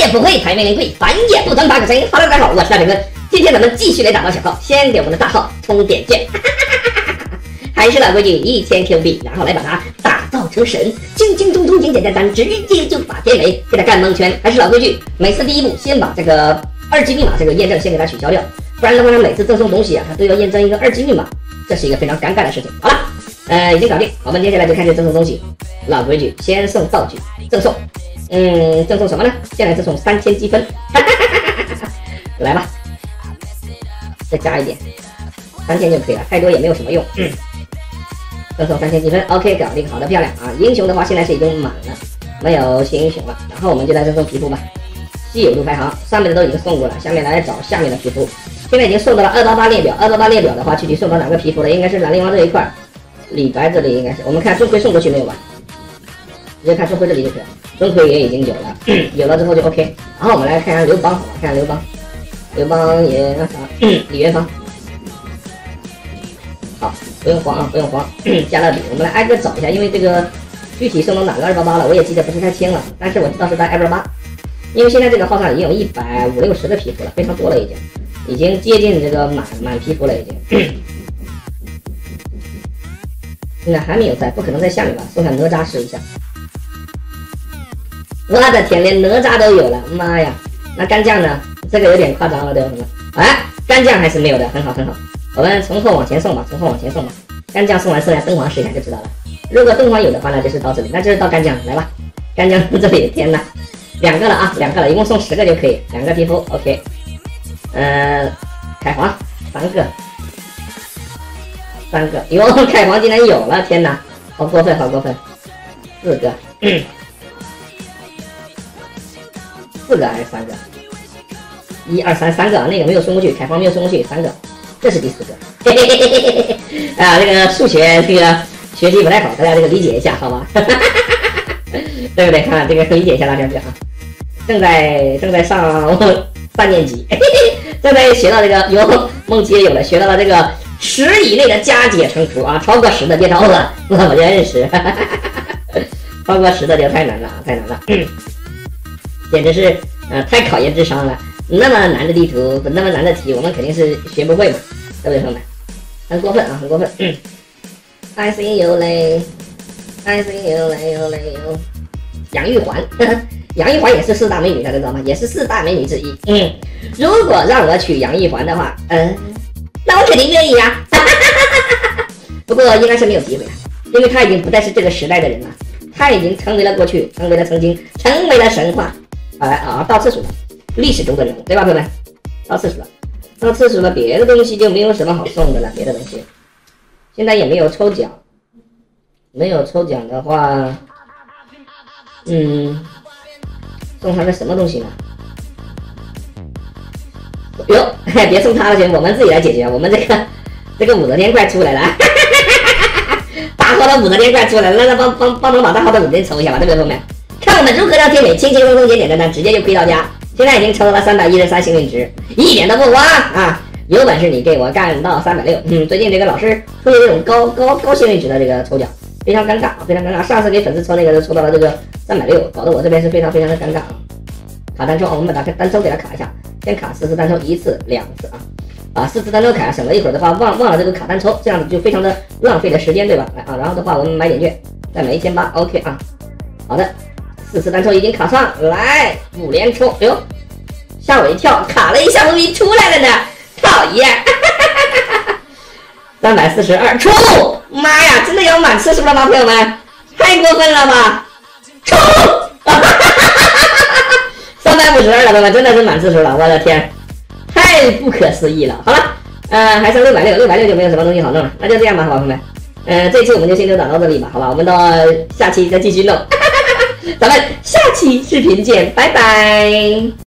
也不会抬没人贵，反也不争八个谁。Hello， 大家好，我是大成哥，今天咱们继续来打造小号，先给我们的大号充点券，还是老规矩，1000 Q 币，然后来把它打造成神，轻轻松松，简简单单，直接就把天雷给它干蒙圈。还是老规矩，每次第一步先把这个2G 密码这个验证先给它取消掉，不然的话，它每次赠送东西啊，它都要验证一个2G 密码，这是一个非常尴尬的事情。好了，已经搞定，我们接下来就开始赠送东西。老规矩，先送道具，赠送。赠送什么呢？先来赠送3000积分，来吧，再加一点，3000就可以了，太多也没有什么用。赠送3000积分 ，OK， 搞定，好的，漂亮啊！英雄的话现在是已经满了，没有新英雄了，然后我们就来赠送皮肤吧。稀有度排行上面的都已经送过了，下面来找下面的皮肤。现在已经送到了288列表，288列表的话，具体送到哪个皮肤了？应该是蓝灵王这一块，李白这里应该是。我们看钟馗送过去没有吧？直接看钟馗这里就可以了。钟馗也已经有了，有了之后就 OK。然后我们来看一下刘邦，好吧？看一下刘邦也那啥，李元芳。好，不用慌啊，不用慌。加勒比，我们来挨个找一下，因为这个具体送到哪个288了，我也记得不是太清了，但是我知道是在288。因为现在这个号上已经有150-160的皮肤了，非常多了，已经接近这个满皮肤了，已经。现在还没有在，不可能在下面吧？送下哪吒试一下。我的天，连哪吒都有了，妈呀！那干将呢？这个有点夸张了，对吧？哎，干将还是没有的，很好很好。我们从后往前送吧，干将送完，剩下灯皇试一下就知道了。如果灯皇有的话呢，就是到这里，那就是到干将，来吧。干将这里，天哪，2个了啊，2个了，一共送10个就可以，2个皮肤 ，OK。凯皇3个，哟，凯皇竟然有了，天哪，好过分，好过分，4个。4个还是3个？1、2、3，3个，那个没有送过去，凯皇没有送过去，3个，这是第4个。嘿嘿嘿嘿嘿啊，这个数学这个学习不太好，大家这个理解一下，好吧？对不对？看这个理解一下大家这个啊，正在上3年级，嘿嘿，正在学到这个有梦琪也有了，学到了这个10以内的加减乘除啊，超过10的别找我，我认识，超过10的就太难了，太难了。简直是太考验智商了，那么难的地图，那么难的题，我们肯定是学不会嘛，对不对，朋友们？很过分啊，很过分。I see you 嘞 ，I see you 嘞哟嘞哟。杨玉环，杨玉环也是4大美女，大家知道吗？也是4大美女之一。如果让我娶杨玉环的话，那我肯定愿意呀。不过应该是没有机会了，因为她已经不再是这个时代的人了，她已经成为了过去，成为了曾经，成为了神话。到次数了，历史中的人物，对吧，朋友们？到次数了，别的东西就没有什么好送的了，别的东西，现在也没有抽奖，没有抽奖的话，送他个什么东西呢？哟，别送他了，行，我们自己来解决，我们这个武则天快出来了，大号的武则天快出来了，那帮忙把大号的武则天抽一下吧，对不对，朋友们？看我们如何让天美轻轻松松、简简单单，直接就归到家。现在已经抽到了313幸运值，一点都不慌啊！有本事你给我干到360。最近这个老是出现这种高幸运值的这个抽奖，非常尴尬，非常尴尬。上次给粉丝抽那个就抽到了这个360，搞得我这边是非常非常的尴尬啊！卡单抽，我们把单抽给它卡一下，先卡4次单抽，1次、2次啊！4次单抽卡，省了一会儿的话忘了这个卡单抽，这样子就非常的浪费的时间，对吧？来啊，然后的话我们买点券，再买1800 ，OK 啊！好的。4次单抽已经卡上来，5连抽，哎呦，吓我一跳，卡了一下，我以为出来了呢，讨厌！342抽，妈呀，真的要满次数了吗，朋友们？太过分了吧！抽！352了，朋友们，真的是满次数了，我的天，太不可思议了。好了，还剩660就没有什么东西好弄了，那就这样吧，好吧，朋友们。这期我们就先打到这里吧，好吧，我们到下期再继续弄。咱们下期视频见，拜拜。